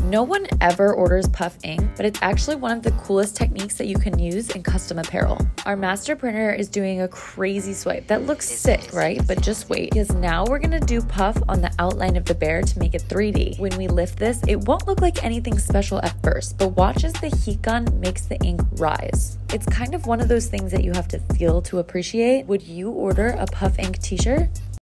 No one ever orders puff ink, but it's actually one of the coolest techniques that you can use in custom apparel. Our master printer is doing a crazy swipe that looks sick, right? But just wait, because now we're gonna do puff on the outline of the bear to make it 3D. When we lift this, it won't look like anything special at first, but watch as the heat gun makes the ink rise. It's kind of one of those things that you have to feel to appreciate. Would you order a puff ink t-shirt?